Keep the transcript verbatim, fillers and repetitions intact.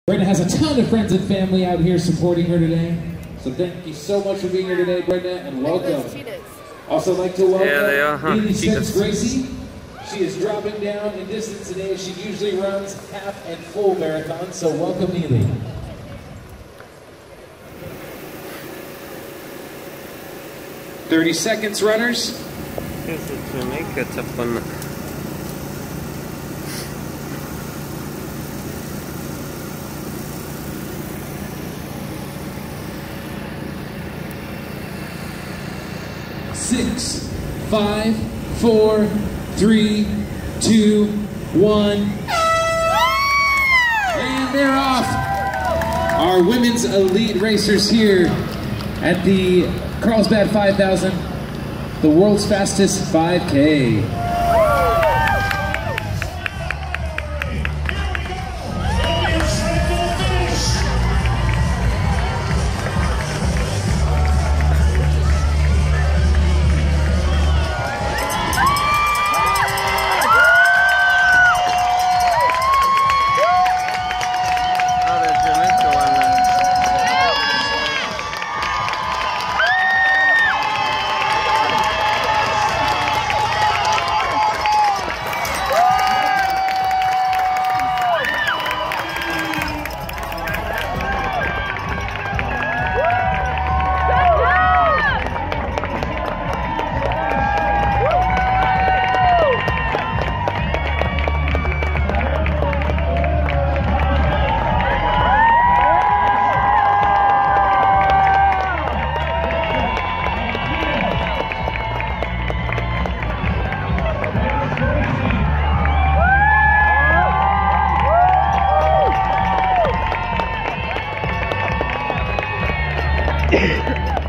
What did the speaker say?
Brenda has a ton of friends and family out here supporting her today. So thank you so much for being here today, Brenda, and welcome. Also like to welcome yeah, they are, huh? Neely Spence Gracie. She is dropping down in distance today. She usually runs half and full marathons, so welcome, Neely. thirty seconds, runners. Yes, it's Jamaica, tough one. Six, five, four, three, two, one. And they're off. Our women's elite racers here at the Carlsbad five thousand, the world's fastest five K. Yeah.